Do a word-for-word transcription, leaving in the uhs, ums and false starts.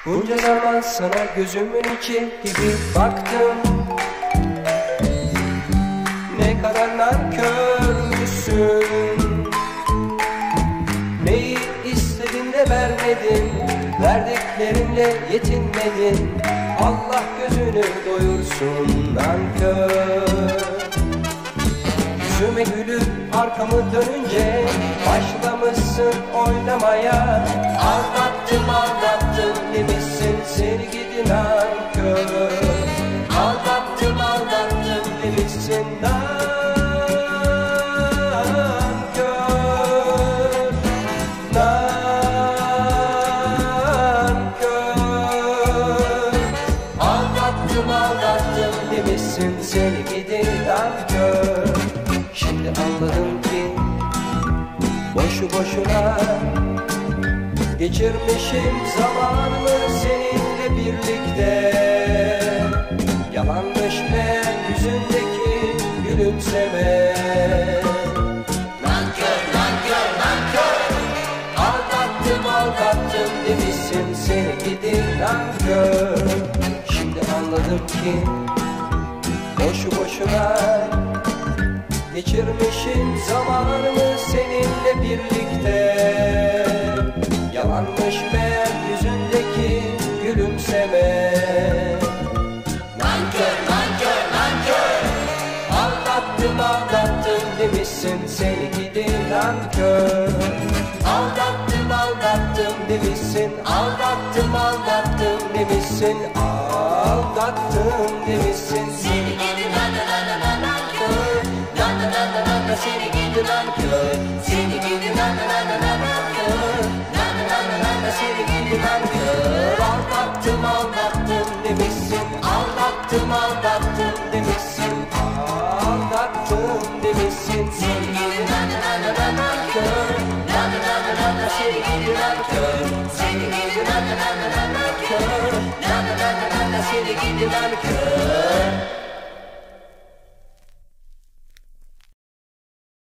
Bunca zaman sana gözümün içi gibi baktım. Ne kadar nankörmüşsün. Neyi istedin de vermedin, verdiklerimle yetinmedin. Allah gözünü doyursun nankör. Yüzüme gülüp arkamı dönünce başlamışsın oynamaya. Aldattım aldattım demişsin seni gidi nankör. Aldattım aldattım demişsin nankör. Nankör. Aldattım aldattım demişsin seni gidi nankör. Şimdi anladım ki boşu boşuna geçirmişim zamanımı seninle birlikte. Yalanmış meğer yüzündeki gülümseme. Nankör, nankör, nankör. Aldattım aldattım demişsin seni gidi nankör. Şimdi anladım ki boşu boşuna geçirmişim zamanımı seninle birlikte. Yalanmış meğer yüzündeki gülümseme. Nankör, nankör, nankör. Aldattım aldattım demişsin seni gidi nankör. Aldattım aldattım demişsin, aldattım aldattım demişsin, aldattım demişsin seni gidi nankör. Seni gidi nankör, seni gidi nankör, seni gidi nankör. Aldattım aldattım demişsin, aldattım aldattım demişsin, aldattım demişsin seni gidi nankör. Seni gidi nankör, seni gidi nankör, seni gidi nankör.